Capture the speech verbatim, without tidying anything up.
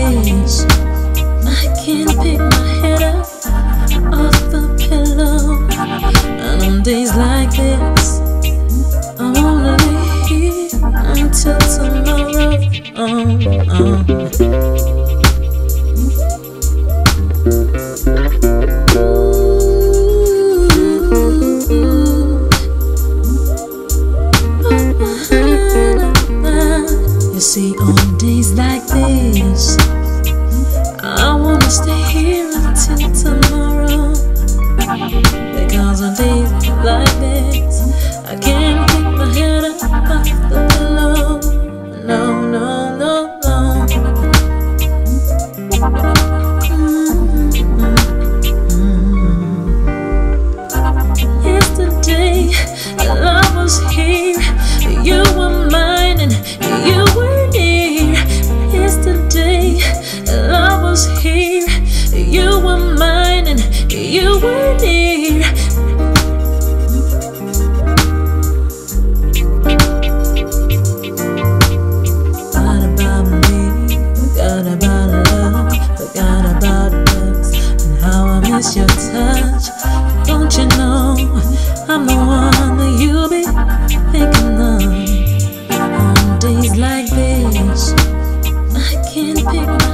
this, I can't pick my head up off the pillow. And on days like this, I wanna lay here until tomorrow. Oh, oh. You see, on days like this, I wanna stay here until tomorrow. Because on days like this, I can't pick my head up off the pillow. No, no, no, no. Mm-hmm. Yesterday, love was here. You were mine and you were near. Yesterday, love was here. You were mine and you were near. Forgot about me, forgot about love, forgot about bugs, and how I miss your touch. Don't you know I'm the one that you be thinking of? On days like this, I can't pick my